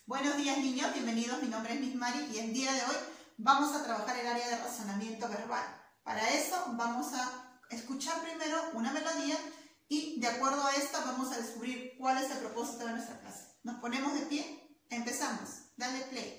Buenos días niños, bienvenidos, mi nombre es Miss Mari y el día de hoy vamos a trabajar el área de razonamiento verbal. Para eso vamos a escuchar primero una melodía y de acuerdo a esta vamos a descubrir cuál es el propósito de nuestra clase. Nos ponemos de pie, empezamos, dale play.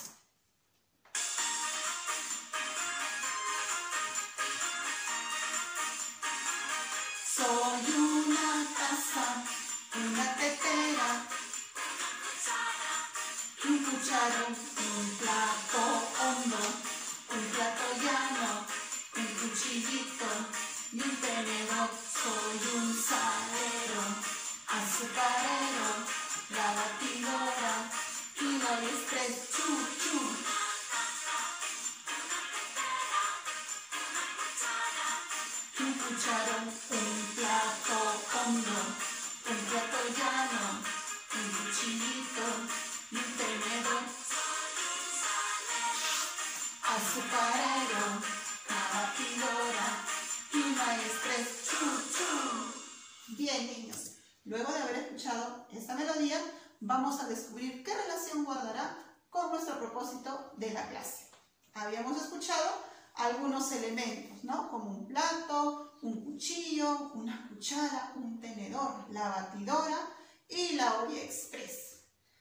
Soy una taza, una tetera, un cucharón, un plato hondo, un plato llano, un cuchillito y un tenedor. Soy un salero, azucarero, la batidora y la estrés, chu, chu. Un cucharón, un plato hondo, un plato llano, un cuchillito y un tenedor. Azucarero, la batidora y una estrés, chu, chu. Bien niños, luego de haber escuchado esta melodía, vamos a descubrir qué relación guardará con nuestro propósito de la clase. Habíamos escuchado algunos elementos, ¿no? Como un plato, un cuchillo, una cuchara, un tenedor, la batidora y la olla express.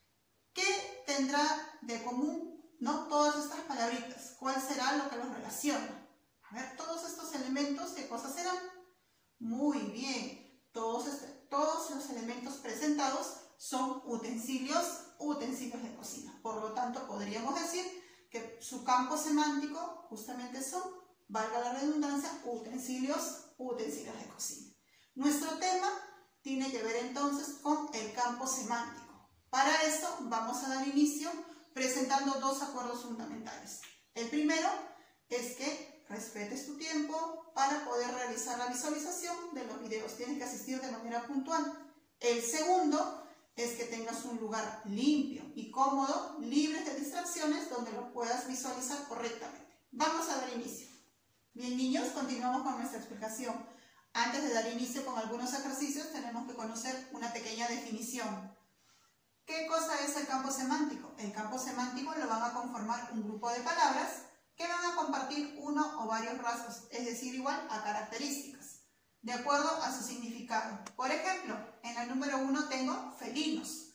¿Qué tendrá de común, ¿no? Todas estas palabritas? ¿Cuál será lo que los relaciona? A ver, todos estos elementos, ¿qué cosas serán? Muy bien, todos los elementos presentados son utensilios de cocina. Por lo tanto, podríamos decir que su campo semántico justamente son, valga la redundancia, utensilios de cocina. Nuestro tema tiene que ver entonces con el campo semántico. Para eso vamos a dar inicio presentando dos acuerdos fundamentales. El primero es que respetes tu tiempo para poder realizar la visualización de los videos. Tienes que asistir de manera puntual. El segundo es que tengas un lugar limpio y cómodo, libre de distracciones, donde lo puedas visualizar correctamente. Vamos a dar inicio. Bien niños, continuamos con nuestra explicación. Antes de dar inicio con algunos ejercicios, tenemos que conocer una pequeña definición. ¿Qué cosa es el campo semántico? El campo semántico lo van a conformar un grupo de palabras que van a compartir uno o varios rasgos, es decir, igual a características, de acuerdo a su significado. Por ejemplo, en el número 1 tengo felinos.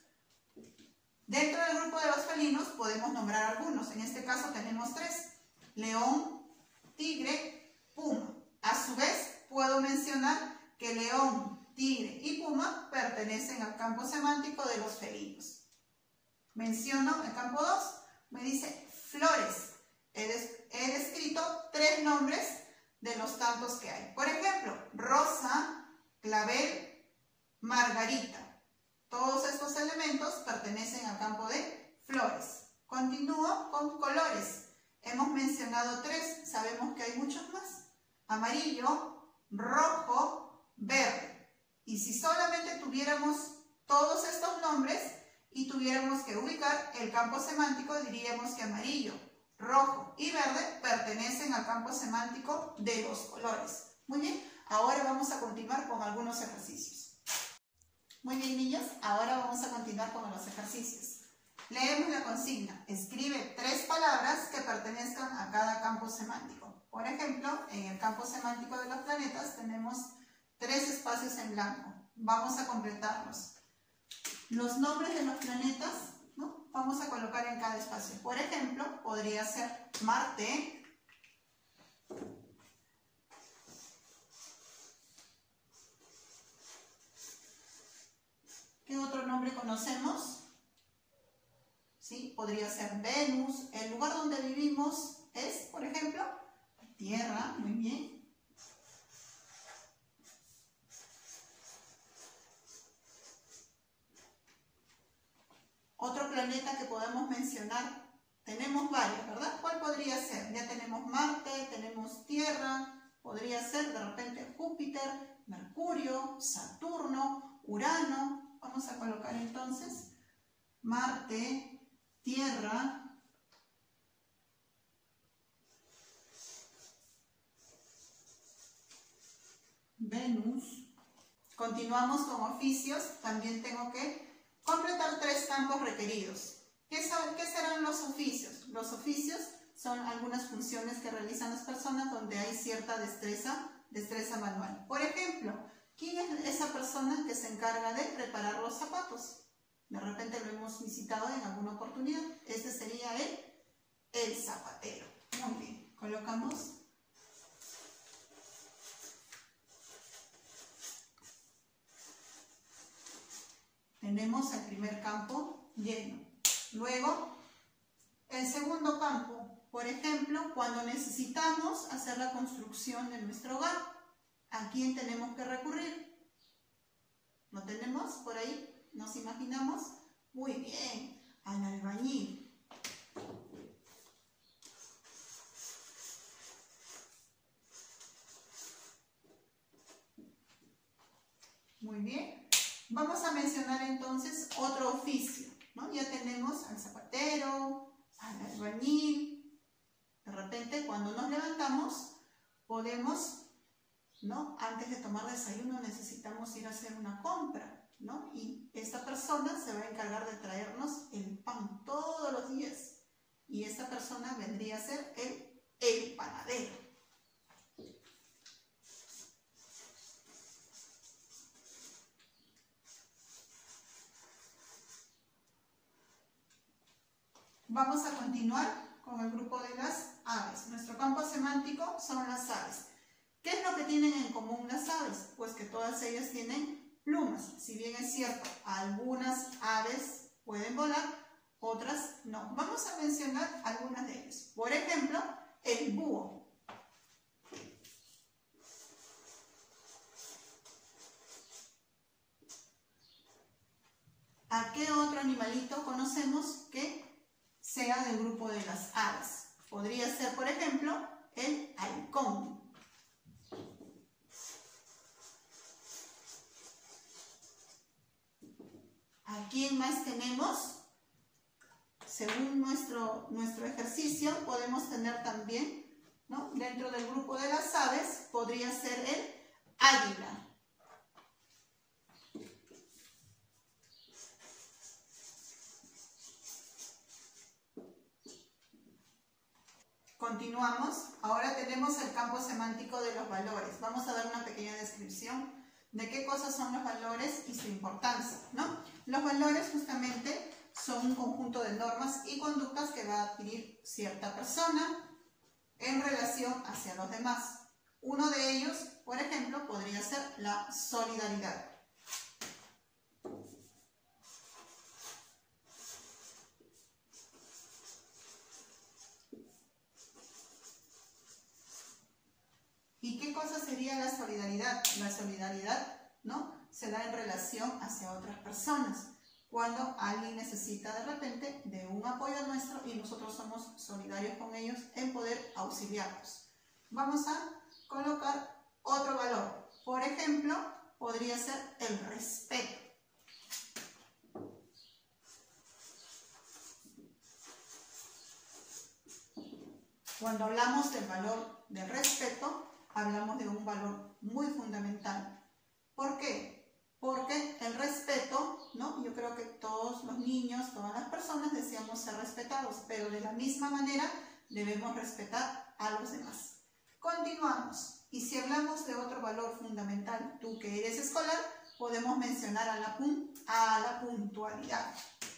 Dentro del grupo de los felinos podemos nombrar algunos. En este caso tenemos 3. León, tigre, puma. A su vez, puedo mencionar que león, tigre y puma pertenecen al campo semántico de los felinos. Menciono el campo 2. Me dice flores. He descrito 3 nombres de los tantos que hay. Por ejemplo, rosa, clavel, margarita. Todos estos elementos pertenecen al campo de flores. Continúo con colores. Hemos mencionado 3, sabemos que hay muchos más. Amarillo, rojo, verde. Y si solamente tuviéramos todos estos nombres y tuviéramos que ubicar el campo semántico, diríamos que amarillo, rojo y verde pertenecen al campo semántico de los colores. Muy bien, ahora vamos a continuar con algunos ejercicios. Muy bien niños, ahora vamos a continuar con los ejercicios. Leemos la consigna. Escribe 3 palabras que pertenezcan a cada campo semántico. Por ejemplo, en el campo semántico de los planetas tenemos 3 espacios en blanco. Vamos a completarlos. Los nombres de los planetas, ¿no? Vamos a colocar en cada espacio. Por ejemplo, podría ser Marte, ¿qué otro nombre conocemos? ¿Sí? Podría ser Venus. El lugar donde vivimos es, por ejemplo, Tierra. Muy bien. Otro planeta que podemos mencionar, tenemos varios, ¿verdad? ¿Cuál podría ser? Ya tenemos Marte, tenemos Tierra, podría ser de repente Júpiter, Mercurio, Saturno, Urano. Vamos a colocar entonces Marte, Tierra, Venus. Continuamos con oficios. También tengo que completar 3 campos requeridos. ¿Qué serán los oficios? Los oficios son algunas funciones que realizan las personas donde hay cierta destreza manual. Por ejemplo, ¿quién es esa persona que se encarga de preparar los zapatos? De repente lo hemos visitado en alguna oportunidad. Este sería el zapatero. Muy bien, colocamos. Tenemos el primer campo lleno. Luego, el segundo campo, por ejemplo, cuando necesitamos hacer la construcción de nuestro hogar, ¿a quién tenemos que recurrir? ¿Lo tenemos por ahí? ¿Nos imaginamos? Muy bien, al albañil. Muy bien. Vamos a mencionar entonces otro oficio, ¿no? Ya tenemos al zapatero, al albañil. De repente, cuando nos levantamos, podemos, ¿no? Antes de tomar desayuno necesitamos ir a hacer una compra, ¿no? Y esta persona se va a encargar de traernos el pan todos los días. Y esta persona vendría a ser el panadero. Vamos a continuar con el grupo de las aves. Nuestro campo semántico son las aves. ¿Qué es lo que tienen en común las aves? Pues que todas ellas tienen plumas. Si bien es cierto, algunas aves pueden volar, otras no. Vamos a mencionar algunas de ellas. Por ejemplo, el búho. ¿A qué otro animalito conocemos que sea del grupo de las aves? Podría ser, por ejemplo, el halcón. ¿A quién más tenemos? Según nuestro ejercicio, podemos tener también, ¿no? Dentro del grupo de las aves, podría ser el águila. Continuamos. Ahora tenemos el campo semántico de los valores. Vamos a dar una pequeña descripción de qué cosas son los valores y su importancia, ¿no? Los valores justamente son un conjunto de normas y conductas que va a adquirir cierta persona en relación hacia los demás. Uno de ellos, por ejemplo, podría ser la solidaridad. ¿Y qué cosa sería la solidaridad? La solidaridad, ¿no? Se da en relación hacia otras personas. Cuando alguien necesita de repente de un apoyo nuestro y nosotros somos solidarios con ellos en poder auxiliarlos. Vamos a colocar otro valor. Por ejemplo, podría ser el respeto. Cuando hablamos del valor del respeto, hablamos de un valor muy fundamental. ¿Por qué? Porque el respeto, ¿no? Yo creo que todos los niños, todas las personas deseamos ser respetados, pero de la misma manera debemos respetar a los demás. Continuamos. Y si hablamos de otro valor fundamental, tú que eres escolar, podemos mencionar a la puntualidad.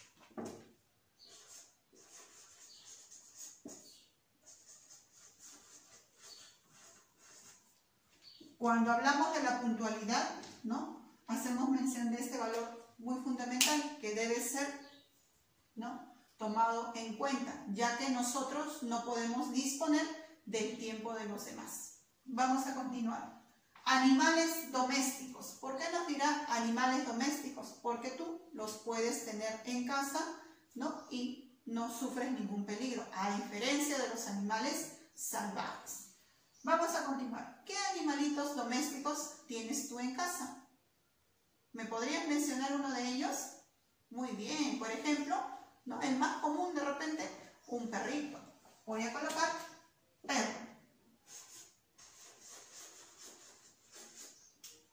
Cuando hablamos de la puntualidad, ¿no? Hacemos mención de este valor muy fundamental que debe ser, ¿no? Tomado en cuenta, ya que nosotros no podemos disponer del tiempo de los demás. Vamos a continuar. Animales domésticos. ¿Por qué nos dirá animales domésticos? Porque tú los puedes tener en casa, ¿no? Y no sufres ningún peligro, a diferencia de los animales salvajes. Vamos a continuar. ¿Qué animalitos domésticos tienes tú en casa? ¿Me podrías mencionar uno de ellos? Muy bien. Por ejemplo, ¿no? El más común de repente, un perrito. Voy a colocar perro.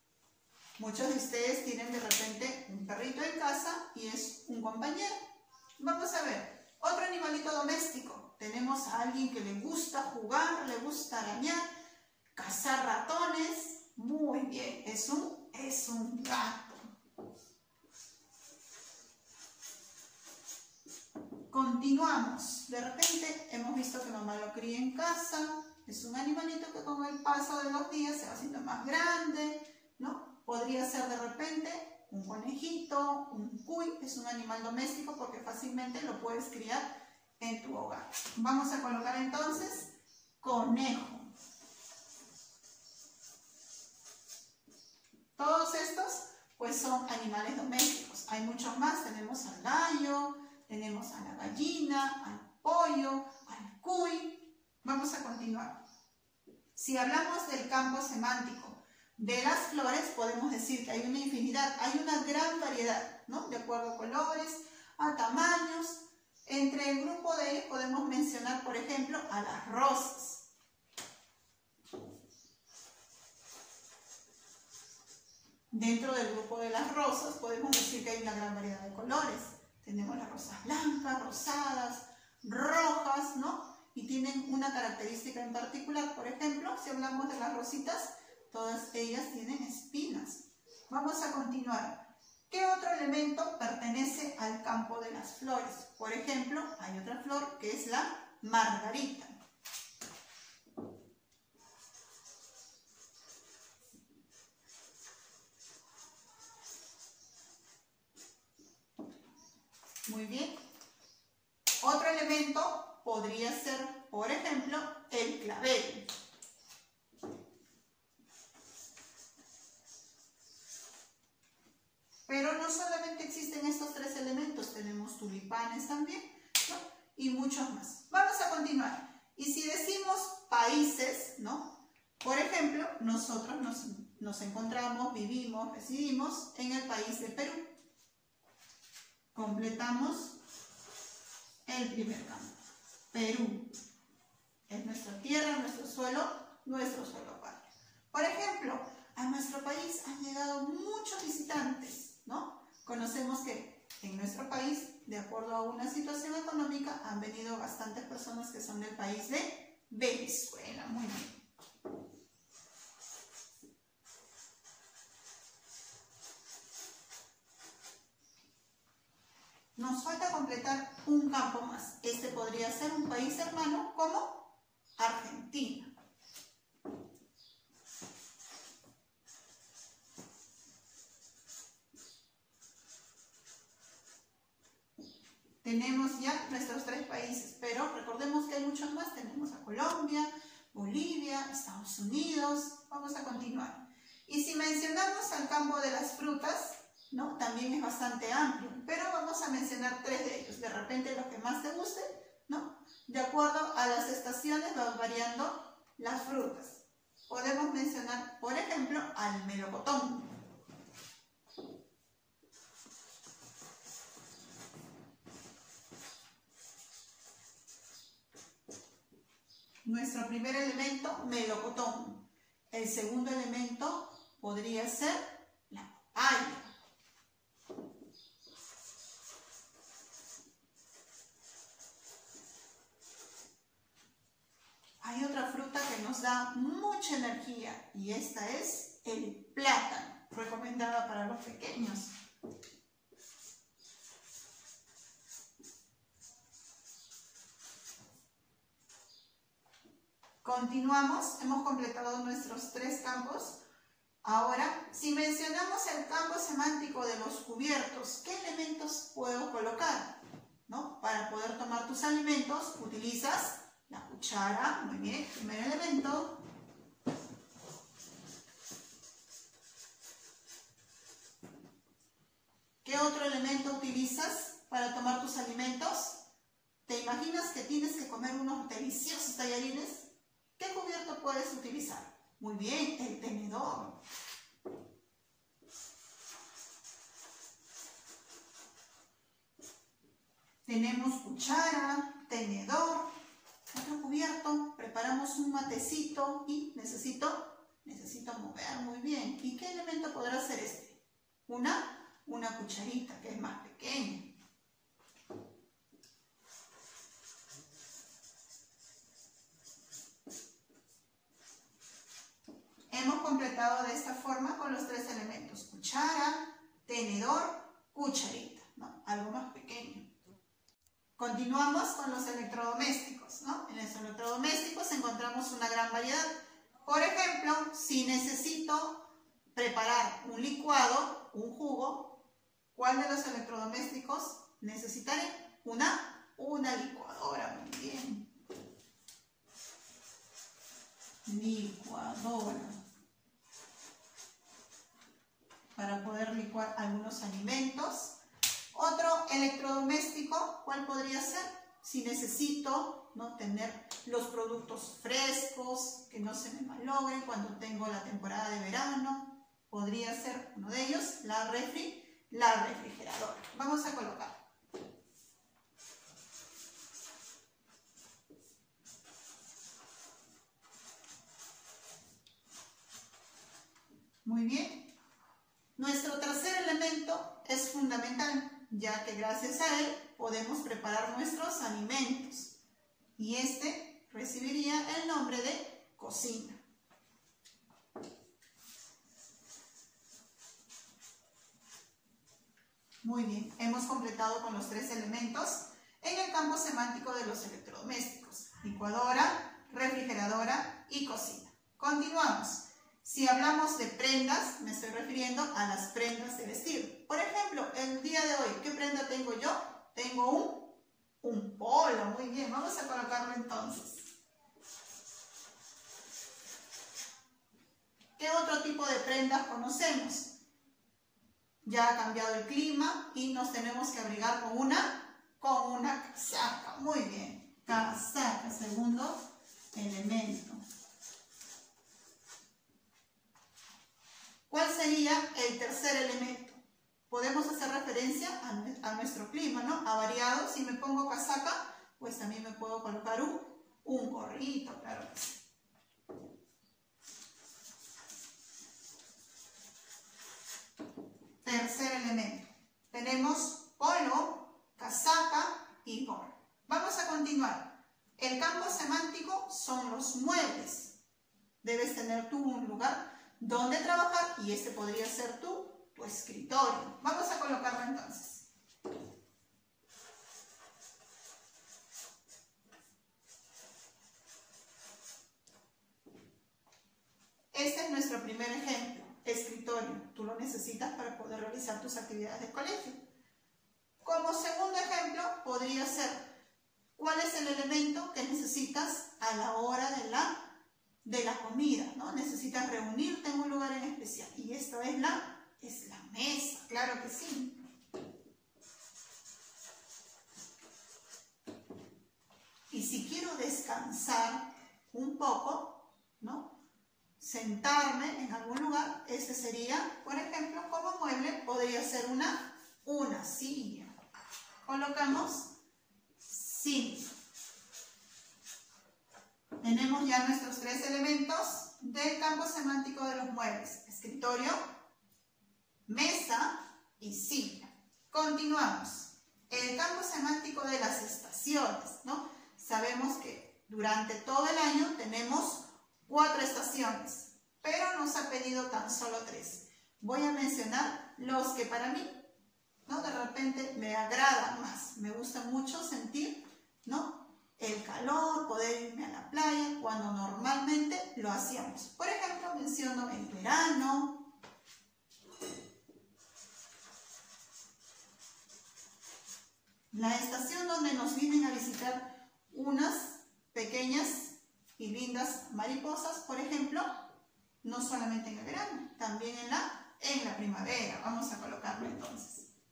Muchos de ustedes tienen de repente un perrito en casa y es un compañero. Vamos a ver, otro animalito doméstico. Tenemos a alguien que le gusta jugar, le gusta arañar, cazar ratones. Muy bien, es un gato. Continuamos. De repente hemos visto que mamá lo cría en casa. Es un animalito que con el paso de los días se va haciendo más grande, ¿no? Podría ser de repente un conejito, un cuy. Es un animal doméstico porque fácilmente lo puedes criar en tu hogar. Vamos a colocar entonces conejo. Todos estos pues son animales domésticos. Hay muchos más. Tenemos al gallo, tenemos a la gallina, al pollo, al cuy. Vamos a continuar. Si hablamos del campo semántico de las flores, podemos decir que hay una infinidad, hay una gran variedad, ¿no? De acuerdo a colores, a tamaños. Entre el grupo de ellos podemos mencionar, por ejemplo, a las rosas. Dentro del grupo de las rosas podemos decir que hay una gran variedad de colores. Tenemos las rosas blancas, rosadas, rojas, ¿no? Y tienen una característica en particular. Por ejemplo, si hablamos de las rositas, todas ellas tienen espinas. Vamos a continuar. ¿Qué otro elemento pertenece al campo de las flores? Por ejemplo, hay otra flor que es la margarita. Muy bien. Otro elemento podría ser, por ejemplo, el clavel. Pero no solamente existen estos tres elementos, tenemos tulipanes también, ¿no? Y muchos más. Vamos a continuar. Y si decimos países, ¿no? Por ejemplo, nosotros nos encontramos, vivimos, residimos en el país de Perú. Completamos el primer campo. Perú es nuestra tierra, nuestro suelo patrio. Por ejemplo, a nuestro país han llegado muchos visitantes, ¿no? Conocemos que en nuestro país, de acuerdo a una situación económica, han venido bastantes personas que son del país de Venezuela. Muy bien. Nos falta completar un campo más. Este podría ser un país hermano como Argentina. Tenemos ya nuestros tres países, pero recordemos que hay muchos más. Tenemos a Colombia, Bolivia, Estados Unidos. Vamos a continuar. Y si mencionamos al campo de las frutas, ¿no? También es bastante amplio, pero vamos a mencionar tres de ellos. De repente los que más te gusten, ¿no? De acuerdo a las estaciones van variando las frutas. Podemos mencionar, por ejemplo, al melocotón. Nuestro primer elemento, melocotón. El segundo elemento podría ser la papaya. Hay otra fruta que nos da mucha energía y esta es el plátano, recomendada para los pequeños. Continuamos, hemos completado nuestros tres campos. Ahora, si mencionamos el campo semántico de los cubiertos, ¿qué elementos puedo colocar? ¿No? Para poder tomar tus alimentos, utilizas la cuchara, muy bien, primer elemento. ¿Qué otro elemento utilizas para tomar tus alimentos? ¿Te imaginas que tienes que comer unos deliciosos tallarines? ¿Qué cubierto puedes utilizar? Muy bien, el tenedor. Tenemos cuchara, tenedor, otro cubierto, preparamos un matecito y necesito mover, muy bien. ¿Y qué elemento podrá ser este? Una cucharita, que es más pequeña. con los tres elementos. Cuchara, tenedor, cucharita, ¿no? Algo más pequeño. Continuamos con los electrodomésticos, ¿no? En los electrodomésticos encontramos una gran variedad. Por ejemplo, si necesito preparar un licuado, un jugo, ¿cuál de los electrodomésticos necesitaré? Una licuadora, muy bien. Licuadora. Para poder licuar algunos alimentos. Otro electrodoméstico, ¿cuál podría ser? Si necesito, ¿no?, tener los productos frescos, que no se me malogren cuando tengo la temporada de verano, podría ser uno de ellos, la refrigeradora. Vamos a colocar. Muy bien. Nuestro tercer elemento es fundamental, ya que gracias a él podemos preparar nuestros alimentos. Y este recibiría el nombre de cocina. Muy bien, hemos completado con los tres elementos en el campo semántico de los electrodomésticos: licuadora, refrigeradora y cocina. Continuamos. Si hablamos de prendas, me estoy refiriendo a las prendas de vestir. Por ejemplo, el día de hoy, ¿qué prenda tengo yo? Tengo un polo. Muy bien, vamos a colocarlo entonces. ¿Qué otro tipo de prendas conocemos? Ya ha cambiado el clima y nos tenemos que abrigar con una casaca. Muy bien, casaca, segundo elemento. ¿Cuál sería el tercer elemento? Podemos hacer referencia a nuestro clima, ¿no? Ha variado. Si me pongo casaca, pues también me puedo colocar un gorrito, claro que sí. Tercer elemento. Tenemos polo, casaca y gorro. Vamos a continuar. El campo semántico son los muebles. Debes tener tú un lugar donde trabajar y este podría ser tu escritorio. Vamos a colocarlo entonces. Este es nuestro primer ejemplo, escritorio. Tú lo necesitas para poder realizar tus actividades de colegio. Como segundo ejemplo podría ser, ¿cuál es el elemento que necesitas a la hora de la comida, ¿no? Necesitas reunirte en un lugar en especial. Y esto es la mesa, claro que sí. Y si quiero descansar un poco, ¿no?, sentarme en algún lugar, este sería, por ejemplo, como mueble, podría ser una silla. Colocamos silla. Tenemos ya nuestros tres elementos del campo semántico de los muebles: escritorio, mesa y silla. Continuamos. El campo semántico de las estaciones, ¿no? Sabemos que durante todo el año tenemos 4 estaciones, pero nos ha pedido tan solo 3. Voy a mencionar los que para mí, ¿no?, de repente me agradan más. Me gusta mucho sentir, ¿no?, el calor, poder irme a la playa cuando normalmente lo hacíamos. Por ejemplo, menciono el verano, la estación donde nos vienen a visitar unas pequeñas y lindas mariposas, por ejemplo, no solamente en el verano, también en la primavera. Vamos a colocarlo entonces.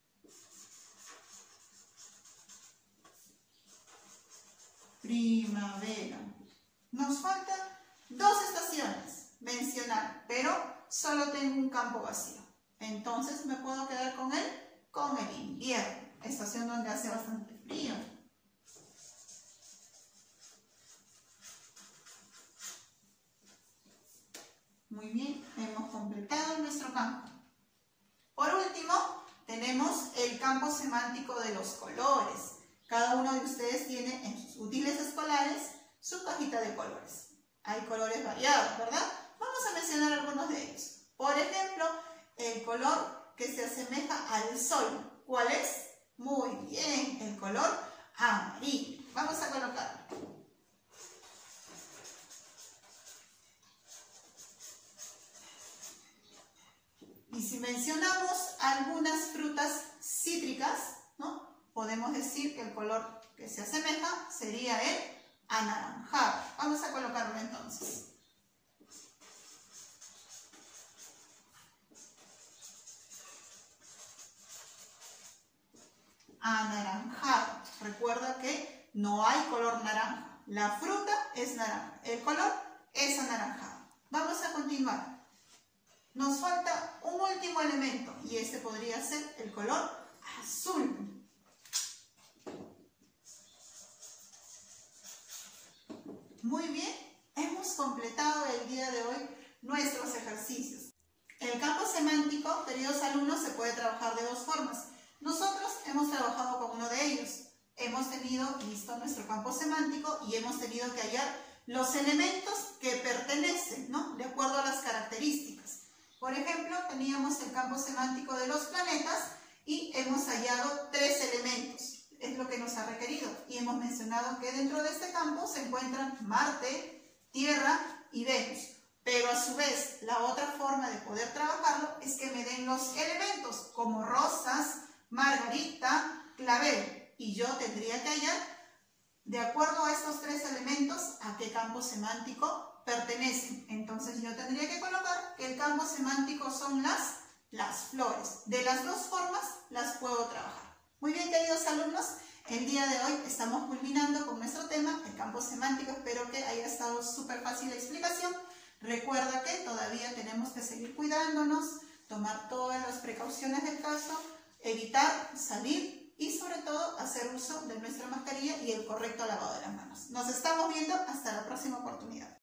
Primavera. Nos faltan 2 estaciones mencionar, pero solo tengo un campo vacío. Entonces me puedo quedar con el invierno, estación donde hace bastante frío. Muy bien, hemos completado nuestro campo. Por último, tenemos el campo semántico de los colores. Cada uno de ustedes tiene en sus útiles escolares su cajita de colores. Hay colores variados, ¿verdad? Vamos a mencionar algunos de ellos. Por ejemplo, el color que se asemeja al sol. ¿Cuál es? Muy bien, el color amarillo. Vamos a colocarlo. Y si mencionamos algunas frutas cítricas, ¿no? Podemos decir que el color que se asemeja sería el anaranjado. Vamos a colocarlo entonces. Anaranjado. Recuerda que no hay color naranja. La fruta es naranja. El color es anaranjado. Vamos a continuar. Nos falta un último elemento y este podría ser el color azul. Muy bien, hemos completado el día de hoy nuestros ejercicios. El campo semántico, queridos alumnos, se puede trabajar de dos formas. Nosotros hemos trabajado con uno de ellos. Hemos tenido listo nuestro campo semántico y hemos tenido que hallar los elementos que pertenecen, ¿no? De acuerdo a las características. Por ejemplo, teníamos el campo semántico de los planetas y hemos hallado 3 elementos. Es lo que nos ha requerido. Y hemos mencionado que dentro de este campo se encuentran Marte, Tierra y Venus. Pero a su vez, la otra forma de poder trabajarlo es que me den los elementos como rosas, margarita, clavel. Y yo tendría que hallar, de acuerdo a estos 3 elementos, a qué campo semántico pertenecen. Entonces yo tendría que colocar que el campo semántico son las flores. De las dos formas las puedo trabajar. Muy bien, queridos alumnos, el día de hoy estamos culminando con nuestro tema, el campo semántico. Espero que haya estado súper fácil la explicación. Recuerda que todavía tenemos que seguir cuidándonos, tomar todas las precauciones del caso, evitar salir y sobre todo hacer uso de nuestra mascarilla y el correcto lavado de las manos. Nos estamos viendo hasta la próxima oportunidad.